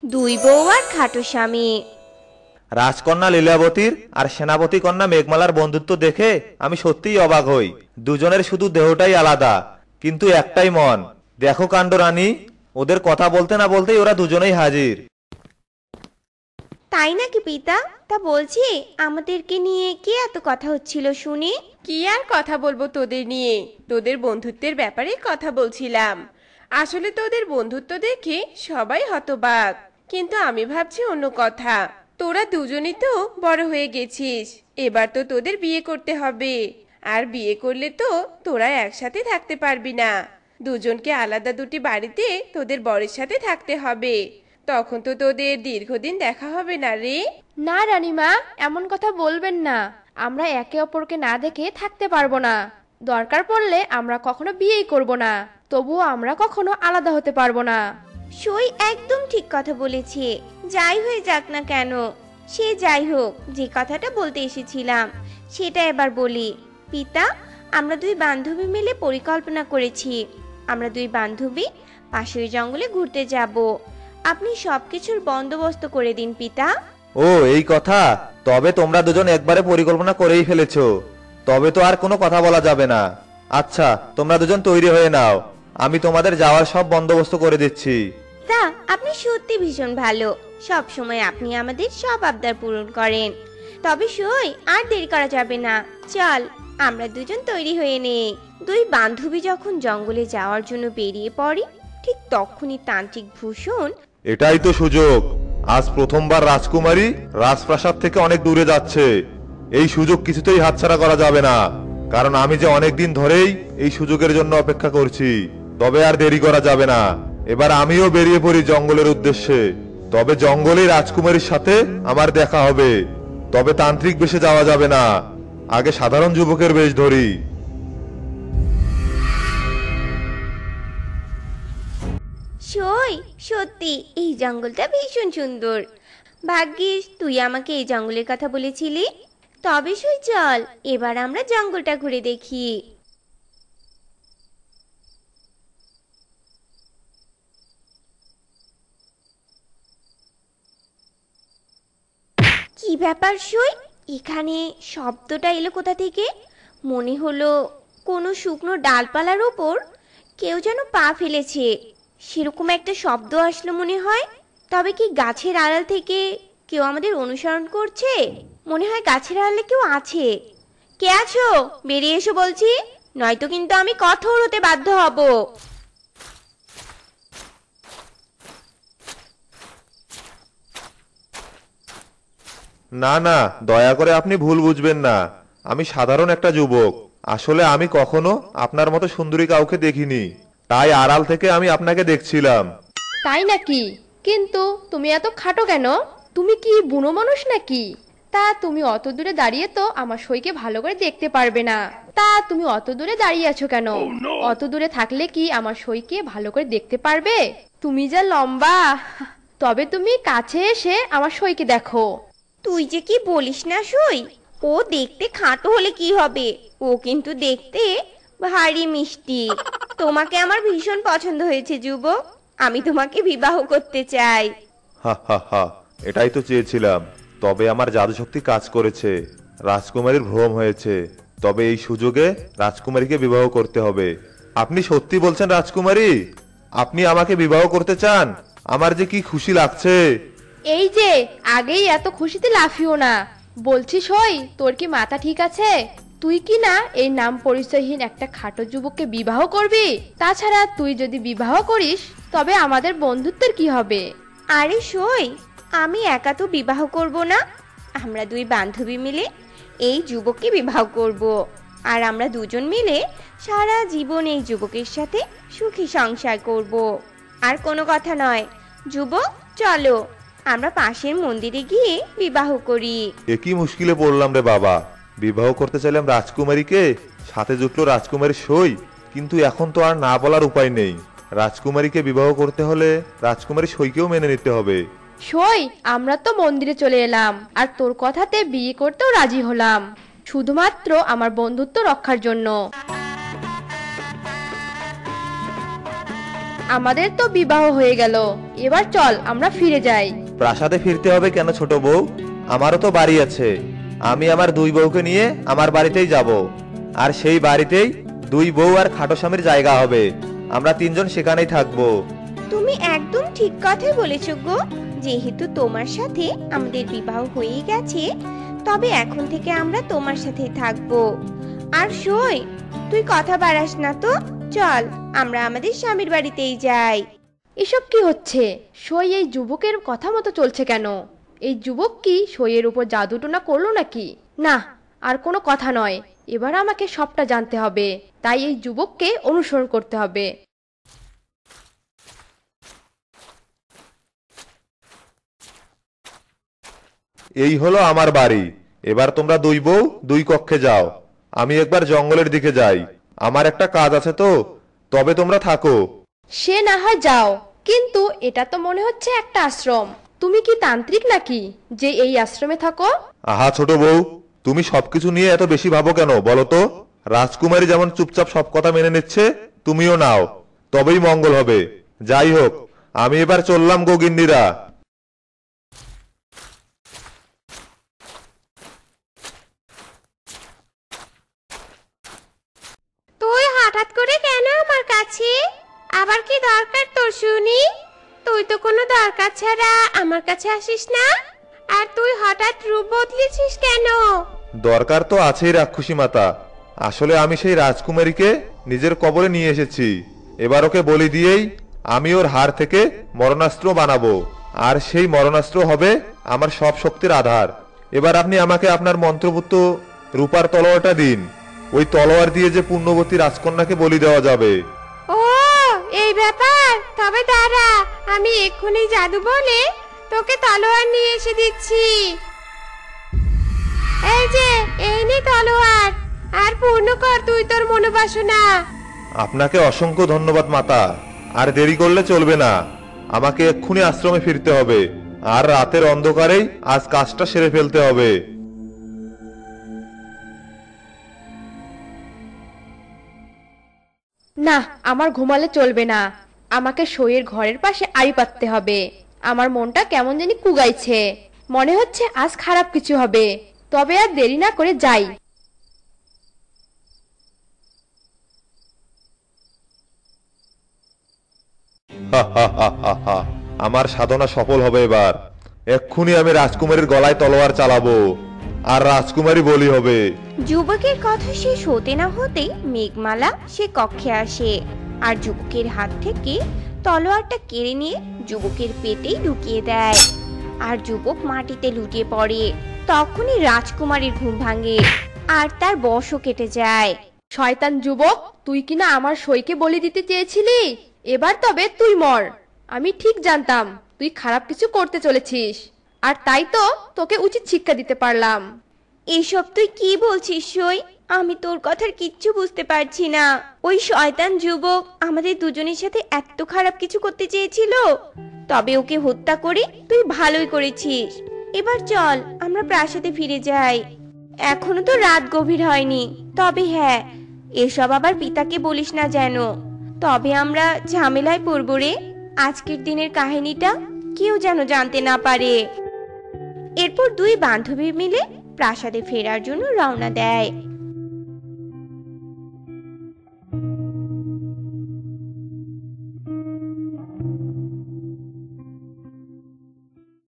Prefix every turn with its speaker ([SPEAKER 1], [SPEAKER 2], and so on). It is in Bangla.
[SPEAKER 1] দুই বউ আর খাটো স্বামী।
[SPEAKER 2] রাজকন্যা লীলাবতীর আর সেনাপতি কন্যা মেঘমালার বন্ধুত্ব দেখে আমি সত্যিই অবাক হই। দুজনের শুধু দেহটাই আলাদা, কিন্তু একটাই মন। দেখো কাণ্ড রানী, ওদের কথা বলতে না বলতেই ওরা দুজনেই হাজির।
[SPEAKER 1] তাই নাকি পিতা? তা বলছি আমাদেরকে নিয়ে কি এত কথা হচ্ছিল শুনি?
[SPEAKER 3] কি আর কথা বলবো তোদের নিয়ে, তোদের বন্ধুত্বের ব্যাপারে কথা বলছিলাম। আসলে তোদের বন্ধুত্ব দেখে সবাই হতবাক, কিন্তু আমি ভাবছি অন্য কথা। তোরা দুজনেই তো বড় হয়ে গেছিস, এবার তো তোদের বিয়ে করতে হবে। আর বিয়ে করলে তো তোরা একসাথে থাকতে পারবি না, দুজনকে আলাদা দুটি বাড়িতে তোদের বরের সাথে থাকতে হবে। তখন তো তোদের দীর্ঘদিন দেখা হবে না রে।
[SPEAKER 4] না রানীমা, এমন কথা বলবেন না। আমরা একে অপরকে না দেখে থাকতে পারবো না। দরকার পড়লে আমরা কখনো বিয়েই করব না, তবুও আমরা কখনো আলাদা হতে পারবো না।
[SPEAKER 1] সই একদম ঠিক কথা বলেছে। যাই হয়ে যাক না কেন, সে যাই হোক, যে কথাটা বলতে এসেছিলাম সেটা এবার বলি। পিতা, আমরা দুই বান্ধবী মিলে পরিকল্পনা করেছি। আমরা দুই বান্ধবী পাশের জঙ্গলে ঘুরতে যাব। আপনি সবকিছুর বন্দোবস্ত করে দিন পিতা।
[SPEAKER 2] ও এই কথা, তবে তোমরা দুজন একবারে পরিকল্পনা করেই ফেলেছো, তবে তো আর কোনো কথা বলা যাবে না। আচ্ছা, তোমরা দুজন তৈরি হয়ে নাও, আমি তোমাদের যাওয়ার সব বন্দোবস্ত করে দিচ্ছি।
[SPEAKER 1] তা আপনি সত্যি ভীষণ ভালো, সব সময় আপনি আমাদের সব আবদার পূরণ করেন। তবে সই আর দেরি করা যাবে না, চল আমরা দুজন তৈরি হয়ে নেই। দুই বান্ধবী যখন জঙ্গলে যাওয়ার জন্য বেরিয়ে পড়ি, ঠিক তখনই তান্ত্রিক ভূষণ।
[SPEAKER 2] এটাই তো সুযোগ, আজ প্রথমবার রাজকুমারী রাজপ্রাসাদ থেকে অনেক দূরে যাচ্ছে। এই সুযোগ কিছুতেই হাতছাড়া করা যাবে না, কারণ আমি যে অনেকদিন ধরেই এই সুযোগের জন্য অপেক্ষা করছি। তবে আর দেরি করা যাবে না, এবার আমিও বেরিয়ে পড়ি জঙ্গলের উদ্দেশ্যে। তবে জঙ্গলে রাজকুমারীর সাথে আমার দেখা হবে, তবে তান্ত্রিক বেশে যাওয়া যাবে না, আগে সাধারণ যুবকের বেশ ধরি।
[SPEAKER 1] সই সত্যি এই জঙ্গলটা ভীষণ সুন্দর। ভাগ্যিস তুই আমাকে এই জঙ্গলের কথা বলেছিলি। তবে সই চল এবার আমরা জঙ্গলটা ঘুরে দেখি। কি ব্যাপার সই, এখানে শব্দটা এলো কোথা থেকে? মনে হলো কোনো শুকনো ডালপালার উপর কেউ যেন পা ফেলেছে, সেরকম একটা শব্দ আসলো মনে হয়। তবে কি গাছের আড়াল থেকে কেউ আমাদের অনুসরণ করছে? মনে হয় গাছের আড়ালে কেউ আছে। কে আছো? বেরিয়ে এসো বলছি, নয়তো কিন্তু আমি কঠোর হতে বাধ্য হব।
[SPEAKER 2] না না, দয়া করে আপনি ভুল বুঝবেন না, আমি সাধারণ একটা যুবক। আসলে আমি কখনো আপনার মতো সুন্দরী কাউকে দেখিনি, তাই আড়াল থেকে আমি আপনাকে দেখছিলাম।
[SPEAKER 4] তাই নাকি? কিন্তু তুমি এত খাটো কেন? তুমি কি বুনো মানুষ নাকি? তা তুমি অত দূরে দাঁড়িয়ে তো আমার সইকে ভালো করে দেখতে পারবে না। তা তুমি অত দূরে দাঁড়িয়ে আছো কেন? অত দূরে থাকলে কি আমার সইকে ভালো করে দেখতে পারবে? তুমি যা লম্বা, তবে তুমি কাছে এসে আমার সইকে দেখো।
[SPEAKER 1] তুই যে কি বলিস না সই, ও দেখতে খাটো হলে কি হবে, ও কিন্তু দেখতে ভারী মিষ্টি। তোমাকে আমার ভীষণ পছন্দ হয়েছে যুবক, আমি তোমাকে বিবাহ করতে চাই।
[SPEAKER 2] হা হা হা, এটাই তো চেয়েছিলাম। তবে আমার জাদুশক্তি কাজ করেছে, রাজকুমারীর ভ্রম হয়েছে। তবে এই সুযোগে রাজকুমারীকে বিবাহ করতে হবে। আপনি সত্যি বলছেন রাজকুমারী? আপনি আমাকে বিবাহ করতে চান? আমার যে কি খুশি লাগছে।
[SPEAKER 4] এই যে, আগেই এত খুশিতে লাফিও না। বলছি সই, তোর কি মাথা ঠিক আছে? তুই কি না এই নাম পরিচয়হীন একটা খাটো যুবককে বিবাহ করবি? তাছাড়া তুই যদি বিবাহ করিস তবে আমাদের বন্ধুত্বের কি হবে?
[SPEAKER 1] আরে সই, আমি একা তো বিবাহ করব না, আমরা দুই বান্ধবী মিলে এই যুবককে বিবাহ করব। আর আমরা দুজন মিলে সারা জীবন এই যুবকের সাথে সুখী সংসার করব। আর কোনো কথা নয় যুবক, চলো আমরা পাশের মন্দিরে গিয়ে বিবাহ করি।
[SPEAKER 2] একই মুশকিলে পড়লাম রে বাবা। বিবাহ করতে চাইলাম রাজকুমারীকে, সাথে জুটলো রাজকুমারীর সই। কিন্তু এখন তো আর না বলার উপায় নেই। রাজকুমারীকে বিবাহ করতে হলে রাজকুমারী সইকেও মেনে নিতে হবে।
[SPEAKER 4] সই, আমরা তো মন্দিরে চলে এলাম আর তোর কথাতে বিয়ে করতেও রাজি হলাম, শুধুমাত্র আমার বন্ধুত্ব রক্ষার জন্য। আমাদের তো বিবাহ হয়ে গেল, এবার চল আমরা ফিরে যাই।
[SPEAKER 2] প্রাসাদে ফিরতে হবে কেন ছোট বউ? আমারও তো বাড়ি আছে। আমি আমার দুই বউকে নিয়ে আমার বাড়িতেই যাব, আর সেই বাড়িতেই দুই বউ আর খাটো স্বামীর জায়গা হবে। আমরা তিনজন সেখানেই থাকবো।
[SPEAKER 1] তুমি একদম ঠিক কথাই বলেছো গো। যেহেতু তোমার সাথে আমাদের বিবাহ হয়ে গেছে, তবে এখন থেকে আমরা তোমার সাথেই থাকবো। আর সই, তুই কথা বাড়াস না তো, চল আমরা আমাদের স্বামীর বাড়িতেই যাই।
[SPEAKER 4] এসব কি হচ্ছে? সই এই যুবকের কথা মতো চলছে কেন? এই যুবক কি সইয়ের উপর জাদুটোনা করলো নাকি? না, আর কোনো কথা নয়, এবার আমাকে সবটা জানতে হবে। তাই এই যুবককে অনুসরণ করতে হবে।
[SPEAKER 2] এই হলো আমার বাড়ি। এবার তোমরা দুই বউ দুই কক্ষে যাও। আমি একবার জঙ্গলের দিকে যাই, আমার একটা কাজ আছে তো। তবে তোমরা থাকো।
[SPEAKER 4] সে না হয় যাও, কিন্তু এটা তো মনে হচ্ছে একটা আশ্রম। তুমি কি তান্ত্রিক নাকি যে এই আশ্রমে থাকো?
[SPEAKER 2] আহা ছোট বউ, তুমি সবকিছু নিয়ে এত বেশি ভাবো কেন বলো তো? রাজকুমারী যেমন চুপচাপ সব কথা মেনে নিচ্ছে, তুমিও নাও, তবেই মঙ্গল হবে। যাই হোক, আমি এবার চললাম গোগিন্নিরা।
[SPEAKER 3] তুই হঠাৎ করে কেন আমার কাছে? আবার কি দরকার তোর শুনি? তুই তো কোনো দরকার ছাড়া আমার কাছে আসিস না। আর তুই হঠাৎ রূপ বদলেছিস কেন?
[SPEAKER 2] দরকার তো আছেই রাক্ষসী মাতা। আসলে আমি সেই রাজকুমারীকে নিজের কবরে নিয়ে এসেছি। এবার ওকে বলি দিয়েই আমি ওর হাড় থেকে মরণাস্ত্র বানাবো, আর সেই মরণাস্ত্র হবে আমার সব শক্তির আধার। এবার আপনি আমাকে আপনার মন্ত্রপুত্র রূপার তলোয়ারটা দিন। ওই তলোয়ার দিয়ে যে পুণ্যবতী রাজকন্যাকে বলি দেওয়া যাবে।
[SPEAKER 3] ও, এই ব্যাপার। তবে দাঁড়া, আমি এক্ষুনি জাদু বলে তোকে তলোয়ার নিয়ে এসে দিচ্ছি। এই যে, এই নে তলোয়ার, আর পূর্ণ কর তুই তোর মনোবাসনা।
[SPEAKER 2] আপনাকে অসংখ্য ধন্যবাদ মাতা। আর দেরি করলে চলবে না, আমাকে এক্ষুনি আশ্রমে ফিরতে হবে, আর রাতের অন্ধকারেই আজ কাজটা সেরে ফেলতে হবে।
[SPEAKER 4] না, আমার ঘুমালে চলবে না। আমাকে সইয়ের ঘরের পাশে আড়ি পাততে হবে। আমার মনটা কেমন জানি কুগাইছে, মনে হচ্ছে আজ খারাপ কিছু হবে। তবে আর দেরি না করে যাই।
[SPEAKER 2] আমার সাধনা সফল হবে এবার। এক্ষুনি আমি রাজকুমারীর গলায় তলোয়ার চালাবো, আর রাজকুমারী বলি হবে।
[SPEAKER 1] যুবকের কথা শেষ হতে না হতেই মেঘমালা সে কক্ষে আসে, আর যুবকের হাত থেকে তলোয়ারটা কেড়ে নিয়ে যুবকের পেটেই ঢুকিয়ে দেয়, আর যুবক মাটিতে লুটিয়ে পড়ে। তখনই রাজকুমারীর ঘুম ভাঙে, আর তার বশও কেটে যায়।
[SPEAKER 4] শয়তান যুবক, তুই কিনা আমার সইকে বলি দিতে চেয়েছিলি। এবার তবে তুই মর। আমি ঠিক জানতাম তুই খারাপ কিছু করতে চলেছিস, আর তাই তো তোকে উচিত শিক্ষা দিতে পারলাম।
[SPEAKER 1] এসব তুই কি বলছিস সই? আমি তোর কথার কিচ্ছু বুঝতে পারছি না। ওই শয়তান যুবক আমাদের দুজনের সাথে এত খারাপ কিছু করতে চেয়েছিল, তবে ওকে হত্যা করে তুই ভালোই করেছিস। এবার চল আমরা প্রাসাদে ফিরে যাই। এখনো তো রাত গভীর হয়নি। তবে হ্যাঁ, এসব আবার পিতাকে বলিস না যেন, তবে আমরা ঝামেলায় পড়ব রে। আজকের দিনের কাহিনীটা কেউ যেন জানতে না পারে। এরপর দুই বান্ধবী মিলে প্রাসাদে ফেরার জন্য রওনা দেয়।